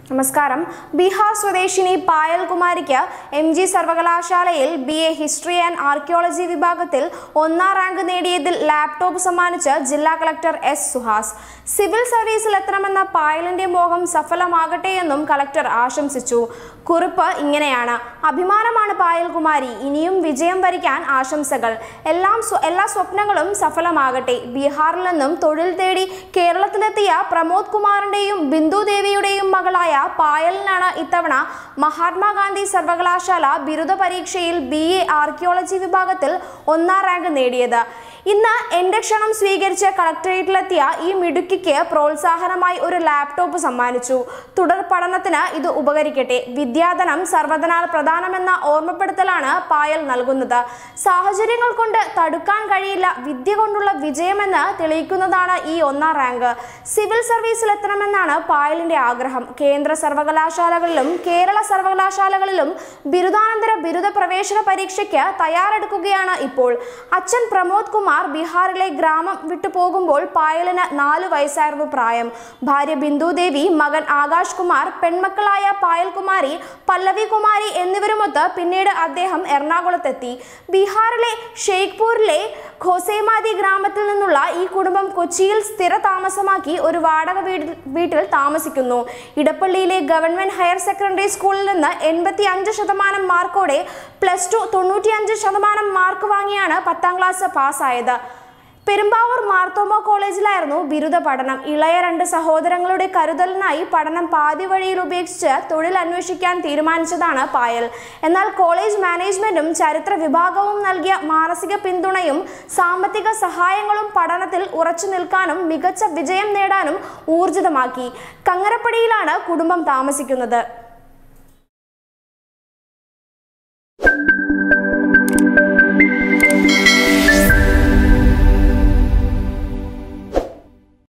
നമസ്കാരം. ബീഹാർ സ്വദേശിനി പായൽ കുമാരിക്ക് MG സർവകലാശാലയിൽ BA ഹിസ്റ്ററി ആൻഡ് ആർക്കിയോളജി വിഭാഗത്തിൽ 1ാം റാങ്ക് നേടിയതിൽ ലാപ്ടോപ്പ് സമ്മാനിച്ച് ജില്ലാ കളക്ടർ S. സുഹാസ്. സിവിൽ സർവീസിൽ എത്തണമെന്ന പായലിന്റെ മോഹം സഫലമാകട്ടെ എന്നും കളക്ടർ ആശംസിച്ചു. കുറിപ്പ് ഇങ്ങനെയാണ്: അഭിമാനമാണ് പായൽ കുമാരി, ഇനിയും വിജയം വരിക്കാൻ ആശംസകൾ. എല്ലാ സ്വപ്നങ്ങളും സഫലമാകട്ടെ. ബീഹാറിൽ നിന്നും തൊഴിൽ തേടി കേരളത്തിലെത്തിയ പ്രമോദ് കുമാറിന്റെയും ബിന്ദു ദേവിയുടെയും മകളായ പായലിനാണ് ഇത്തവണ മഹാത്മാഗാന്ധി സർവകലാശാല ബിരുദ പരീക്ഷയിൽ BA ആർക്കിയോളജി വിഭാഗത്തിൽ 1ാം റാങ്ക് നേടിയത്. ഇന്ന് എന്റെ ക്ഷണം സ്വീകരിച്ച് കളക്ടറേറ്റിലെത്തിയ ഈ മിടുക്കിക്ക് പ്രോത്സാഹനമായി ഒരു ലാപ്ടോപ്പ് സമ്മാനിച്ചു. തുടർ പഠനത്തിന് ഇത് ഉപകരിക്കട്ടെ. വിദ്യാധനം സർവ്വധനാൽ പ്രധാനമെന്ന ഓർമ്മപ്പെടുത്തലാണ് പായൽ നൽകുന്നത്. സാഹചര്യങ്ങൾ കൊണ്ട് തടുക്കാൻ കഴിയില്ല, വിദ്യ കൊണ്ടുള്ള വിജയമെന്ന് തെളിയിക്കുന്നതാണ് ഈ 1ാം റാങ്ക്. സിവിൽ സർവീസിൽ എത്തണമെന്നാണ് പായലിന്റെ ആഗ്രഹം. കേന്ദ്ര സർവകലാശാലകളിലും കേരള സർവകലാശാലകളിലും ബിരുദാനന്തര ബിരുദ പ്രവേശന പരീക്ഷയ്ക്ക് തയ്യാറെടുക്കുകയാണ് ഇപ്പോൾ. അച്ഛൻ പ്രമോദ് കുമാർ ബീഹാറിലെ ഗ്രാമം വിട്ടു പോകുമ്പോൾ പായലിന് 4 വയസ്സായിരുന്നു പ്രായം. ഭാര്യ ബിന്ദു ദേവി, മകൻ ആകാശ് കുമാർ, പെൺമക്കളായ പായൽ കുമാരി, പല്ലവി കുമാരി എന്നിവരുമൊത്ത് പിന്നീട് അദ്ദേഹം എറണാകുളത്തെത്തി. ബീഹാറിലെ ഷെയ്ഖ്പൂരിലെ ഖോസേമാദി ഗ്രാമത്തിൽ നിന്നുള്ള ഈ കുടുംബം കൊച്ചിയിൽ സ്ഥിര താമസമാക്കി ഒരു വാടക വീട്ടിൽ താമസിക്കുന്നു. ഇടപ്പള്ളിയിലെ ഗവൺമെന്റ് ഹയർ സെക്കൻഡറി സ്കൂളിൽ നിന്ന് 85% മാർക്കോടെ +2 95% മാർക്ക് വാങ്ങിയാണ് 10ാം ക്ലാസ് പാസ്സായത്. പെരുമ്പാവൂർ മാർത്തോമ കോളേജിലായിരുന്നു ബിരുദ പഠനം. ഇളയ 2 സഹോദരങ്ങളുടെ കരുതലിനായി പഠനം പാതി വഴിയിൽ ഉപേക്ഷിച്ച് തൊഴിൽ അന്വേഷിക്കാൻ തീരുമാനിച്ചതാണ് പായൽ. എന്നാൽ കോളേജ് മാനേജ്മെന്റും ചരിത്ര വിഭാഗവും നൽകിയ മാനസിക പിന്തുണയും സാമ്പത്തിക സഹായങ്ങളും പഠനത്തിൽ ഉറച്ചു നിൽക്കാനും മികച്ച വിജയം നേടാനും ഊർജിതമാക്കി. കങ്ങരപ്പടിയിലാണ് കുടുംബം താമസിക്കുന്നത്.